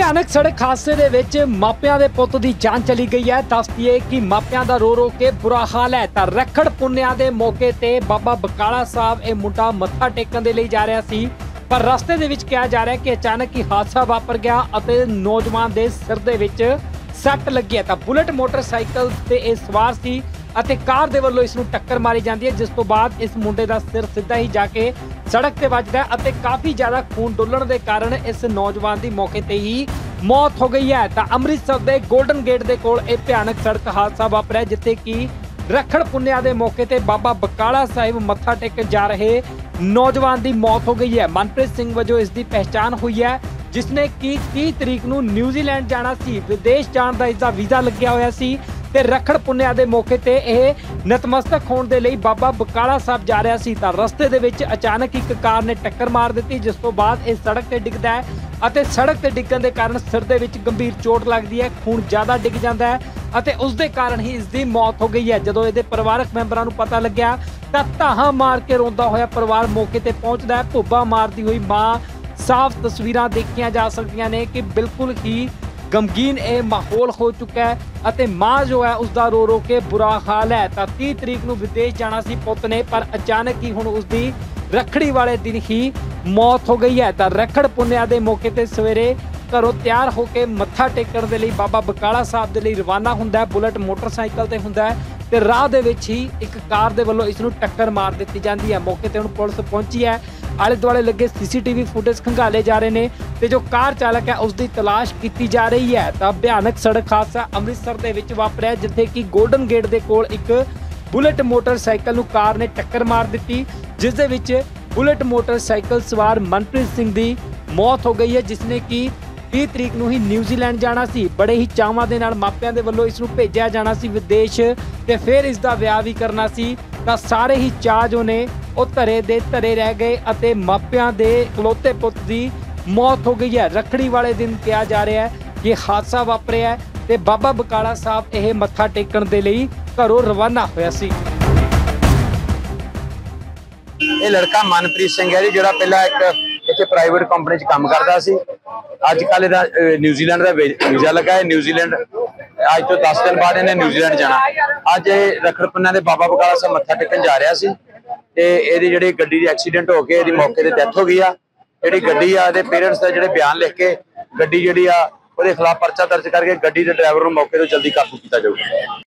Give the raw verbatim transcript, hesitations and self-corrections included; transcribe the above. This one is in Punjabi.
ਭਿਆਨਕ ਸੜਕ ਹਾਦਸੇ ਦੇ ਵਿੱਚ ਮਾਪਿਆਂ ਦੇ ਪੁੱਤ ਦੀ ਜਾਨ ਚਲੀ ਗਈ ਹੈ। ਦੱਸ ਦਈਏ ਕਿ ਮਾਪਿਆਂ ਦਾ ਰੋ ਰੋ ਕੇ ਬੁਰਾ ਹਾਲ ਹੈ। ਤਾਂ ਰੱਖੜ ਪੁੰਨਿਆ ਦੇ ਮੌਕੇ ਤੇ ਬਾਬਾ ਬਕਾਲਾ ਸਾਹਿਬ ਇਹ ਮੁੰਡਾ ਮੱਥਾ ਟੇਕਣ ਦੇ ਲਈ ਜਾ ਰਿਹਾ ਸੀ, ਪਰ ਰਸਤੇ ਦੇ ਵਿੱਚ ਕਿਹਾ ਜਾ ਰਿਹਾ ਕਿ ਅਚਾਨਕ ਹੀ ਹਾਦਸਾ ਵਾਪਰ ਗਿਆ ਅਤੇ ਨੌਜਵਾਨ ਦੇ ਸਿਰ ਦੇ ਵਿੱਚ ਸੱਟ ਲੱਗੀ ਹੈ। ਤਾਂ ਬੁਲਟ ਮੋਟਰਸਾਈਕਲ ਤੇ ਇਹ ਸਵਾਰ ਸੀ ਅਤੇ ਕਾਰ ਦੇ ਵੱਲੋਂ ਇਸ ਨੂੰ ਟੱਕਰ ਮਾਰੀ ਜਾਂਦੀ ਹੈ, ਜਿਸ ਤੋਂ ਬਾਅਦ ਇਸ ਮੁੰਡੇ ਦਾ ਸਿਰ ਸਿੱਧਾ ਹੀ ਜਾ ਕੇ ਸੜਕ ਤੇ ਵੱਜਦਾ ਹੈ ਅਤੇ ਕਾਫੀ ਜ਼ਿਆਦਾ ਖੂਨ ਡੁੱਲਣ ਦੇ ਕਾਰਨ ਇਸ ਨੌਜਵਾਨ ਦੀ ਮੌਕੇ ਤੇ ਹੀ ਮੌਤ ਹੋ ਗਈ ਹੈ। ਤਾਂ ਅੰਮ੍ਰਿਤਸਰ ਦੇ ਗੋਲਡਨ ਗੇਟ ਦੇ ਕੋਲ ਇਹ ਭਿਆਨਕ ਸੜਕ ਹਾਦਸਾ ਵਾਪਰਿਆ, ਜਿੱਥੇ ਕਿ ਰੱਖੜ ਪੁੰਨਿਆ ਦੇ ਮੌਕੇ ਤੇ ਬਾਬਾ ਬਕਾਲਾ ਸਾਹਿਬ ਮੱਥਾ ਟੇਕਣ ਜਾ ਰਹੇ ਨੌਜਵਾਨ ਦੀ ਮੌਤ ਹੋ ਗਈ ਹੈ। ਮਨਪ੍ਰੀਤ ਸਿੰਘ ਵਜੋਂ ਇਸ ਦੀ ਪਹਿਚਾਣ ਹੋਈ ਹੈ, ਜਿਸਨੇ ਕਿ ਤੀਹ ਤਰੀਕ ਨੂੰ ਨਿਊਜ਼ੀਲੈਂਡ ਜਾਣਾ ਸੀ। ਵਿਦੇਸ਼ ਜਾਣ ਦਾ ਇਸਦਾ ਵੀਜ਼ਾ ਲੱਗਿਆ ਹੋਇਆ ਸੀ ਤੇ ਰੱਖੜ ਪੁੰਨਿਆ ਦੇ ਮੌਕੇ ਤੇ ਇਹ ਨਤਮਸਤਕ ਹੋਣ ਦੇ ਲਈ ਬਾਬਾ ਬਕਾਲਾ ਸਾਹਿਬ ਜਾ ਰਿਹਾ ਸੀ। ਤਾਂ ਰਸਤੇ ਦੇ ਵਿੱਚ ਅਚਾਨਕ ਇੱਕ ਕਾਰ ਨੇ ਟੱਕਰ ਮਾਰ ਦਿੱਤੀ, ਜਿਸ ਤੋਂ ਬਾਅਦ ਇਹ ਸੜਕ ਤੇ ਡਿੱਗਦਾ ਹੈ ਅਤੇ ਸੜਕ ਤੇ ਡਿੱਗਣ ਦੇ ਕਾਰਨ ਸਿਰ ਦੇ ਵਿੱਚ ਗੰਭੀਰ ਚੋਟ ਲੱਗਦੀ ਹੈ, ਖੂਨ ਜ਼ਿਆਦਾ ਡਿੱਗ ਜਾਂਦਾ ਹੈ ਅਤੇ ਉਸ ਦੇ ਕਾਰਨ ਹੀ ਇਸ ਦੀ ਮੌਤ ਹੋ ਗਈ ਹੈ। ਜਦੋਂ ਇਹਦੇ ਪਰਿਵਾਰਕ ਮੈਂਬਰਾਂ ਨੂੰ ਪਤਾ ਲੱਗਿਆ ਤਾਂ ਧਾਹਾਂ ਮਾਰ ਕੇ ਰੋਂਦਾ ਹੋਇਆ ਪਰਿਵਾਰ ਮੌਕੇ ਤੇ ਪਹੁੰਚਦਾ ਹੈ। ਭੁੱਬਾ ਮਾਰਦੀ ਹੋਈ ਮਾਂ, ਸਾਫ਼ ਤਸਵੀਰਾਂ ਦੇਖੀਆਂ ਜਾ ਸਕਦੀਆਂ ਨੇ ਕਿ ਬਿਲਕੁਲ ਹੀ ਗਮਗੀਨ ਇਹ ਮਾਹੌਲ ਹੋ ਚੁੱਕਾ ਹੈ ਅਤੇ ਮਾਂ ਜੋ ਹੈ ਉਸ ਦਾ ਰੋ ਰੋ ਕੇ ਬੁਰਾ ਹਾਲ ਹੈ। ਤਾਂ ਤੀਹ ਤਰੀਕ ਨੂੰ ਵਿਦੇਸ਼ ਜਾਣਾ ਸੀ ਪੁੱਤ ਨੇ, ਪਰ ਅਚਾਨਕ ਹੀ ਹੁਣ ਉਸ ਦੀ ਰੱਖੜੀ ਵਾਲੇ ਦਿਨ ਹੀ ਮੌਤ ਹੋ ਗਈ ਹੈ। ਤਾਂ ਰੱਖੜ ਪੁੰਨਿਆ ਦੇ ਮੌਕੇ ਤੇ ਸਵੇਰੇ ਘਰੋਂ ਤਿਆਰ ਹੋ ਕੇ ਮੱਥਾ ਟੇਕਣ ਦੇ ਲਈ ਬਾਬਾ ਬਕਾਲਾ ਸਾਹਿਬ ਦੇ ਲਈ ਰਵਾਨਾ ਹੁੰਦਾ ਹੈ। ਬੁਲਟ ਮੋਟਰਸਾਈਕਲ ਤੇ ਹੁੰਦਾ ਹੈ ਤੇ ਰਾਹ ਦੇ ਵਿੱਚ ਹੀ ਇੱਕ ਕਾਰ ਦੇ ਵੱਲੋਂ ਇਸ ਨੂੰ ਟੱਕਰ ਮਾਰ ਦਿੱਤੀ ਜਾਂਦੀ ਹੈ। ਮੌਕੇ ਤੇ ਹੁਣ ਪੁਲਿਸ ਪਹੁੰਚੀ ਹੈ, ਆਲੇ ਦੁਆਲੇ ਲੱਗੇ ਸੀਸੀਟੀਵੀ ਫੁਟੇਜ ਖੰਗਾਲੇ ਜਾ ਰਹੇ ਨੇ ਤੇ ਜੋ ਕਾਰ ਚਾਲਕ ਹੈ ਉਸ ਦੀ ਤਲਾਸ਼ ਕੀਤੀ ਜਾ ਰਹੀ ਹੈ। ਤਾਂ ਭਿਆਨਕ ਸੜਕ ਹਾਦਸਾ ਅੰਮ੍ਰਿਤਸਰ ਦੇ ਵਿੱਚ ਵਾਪਰਿਆ, ਜਿੱਥੇ ਕਿ ਗੋਲਡਨ ਗੇਟ ਦੇ ਕੋਲ ਇੱਕ ਬੁਲਟ ਮੋਟਰਸਾਈਕਲ ਨੂੰ ਕਾਰ ਨੇ ਟੱਕਰ ਮਾਰ ਦਿੱਤੀ, ਜਿਸ ਦੇ ਵਿੱਚ ਬੁਲਟ ਮੋਟਰਸਾਈਕਲ ਸਵਾਰ ਮਨਪ੍ਰੀਤ ਸਿੰਘ ਦੀ ਮੌਤ ਹੋ ਗਈ ਹੈ, ਜਿਸਨੇ ਕਿ ਤੀਹ ਤਰੀਕ ਨੂੰ ਹੀ ਨਿਊਜ਼ੀਲੈਂਡ ਜਾਣਾ ਸੀ। ਬੜੇ ਹੀ ਚਾਵਾਂ ਦੇ ਨਾਲ ਮਾਪਿਆਂ ਦੇ ਵੱਲੋਂ ਇਸ ਨੂੰ ਭੇਜਿਆ ਜਾਣਾ ਸੀ ਵਿਦੇਸ਼ ਤੇ ਫਿਰ ਇਸ ਦਾ ਵਿਆਹ ਵੀ ਕਰਨਾ ਸੀ। ਤਾਂ ਸਾਰੇ ਹੀ ਚਾਅ ਜੋ ਨੇ ਉਹ ਧਰੇ ਦੇ ਧਰੇ ਰਹਿ ਗਏ ਅਤੇ ਮਾਪਿਆਂ ਦੇ ਇਕਲੌਤੇ ਪੁੱਤ ਦੀ ਮੌਤ ਹੋ ਗਈ ਹੈ। ਰੱਖੜੀ ਵਾਲੇ ਦਿਨ ਕਿਹਾ ਜਾ ਰਿਹਾ ਹੈ ਕਿ ਹਾਦਸਾ ਵਾਪਰਿਆ ਤੇ ਬਾਬਾ ਬਕਾਲਾ ਸਾਹਿਬ ਇਹ ਮੱਥਾ ਟੇਕਣ ਦੇ ਲਈ ਘਰੋਂ ਰਵਾਨਾ ਹੋਇਆ ਸੀ। ਇਹ ਲੜਕਾ ਮਨਪ੍ਰੀਤ ਸਿੰਘ ਹੈ ਜੀ, ਜਿਹੜਾ ਪਹਿਲਾਂ ਇੱਕ ਇੱਥੇ ਪ੍ਰਾਈਵੇਟ ਕੰਪਨੀ 'ਚ ਕੰਮ ਕਰਦਾ ਸੀ। ਅੱਜ ਕੱਲ੍ਹ ਇਹਦਾ ਨਿਊਜ਼ੀਲੈਂਡ ਦਾ ਵੀਜ਼ਾ ਲੱਗਾ ਹੈ। ਨਿਊਜ਼ੀਲੈਂਡ ਅੱਜ ਤੋਂ ਦਸ ਦਿਨ ਬਾਅਦ ਇਹਨੇ ਨਿਊਜ਼ੀਲੈਂਡ ਜਾਣਾ। ਅੱਜ ਇਹ ਰੱਖੜ ਪੁੰਨਿਆ ਦੇ ਬਾਬਾ ਬਕਾਲਾ ਸਾਹਿਬ ਮੱਥਾ ਟੇਕਣ ਜਾ ਰਿਹਾ ਸੀ ਤੇ ਇਹਦੀ ਜਿਹੜੀ ਗੱਡੀ ਦੀ ਐਕਸੀਡੈਂਟ ਹੋ ਕੇ ਇਹਦੀ ਮੌਕੇ ਤੇ ਡੈਥ ਹੋ ਗਈ ਆ। ਜਿਹੜੀ ਗੱਡੀ ਆ ਇਹਦੇ ਪੇਰੈਂਟਸ ਦਾ ਜਿਹੜੇ ਬਿਆਨ ਲਿਖ ਕੇ ਗੱਡੀ ਜਿਹੜੀ ਆ ਉਹਦੇ ਖਿਲਾਫ ਪਰਚਾ ਦਰਜ ਕਰਕੇ ਗੱਡੀ ਦੇ ਡਰਾਈਵਰ ਨੂੰ ਮੌਕੇ ਤੋਂ ਜਲਦੀ ਕਾਬੂ ਕੀਤਾ ਜਾਊਗਾ।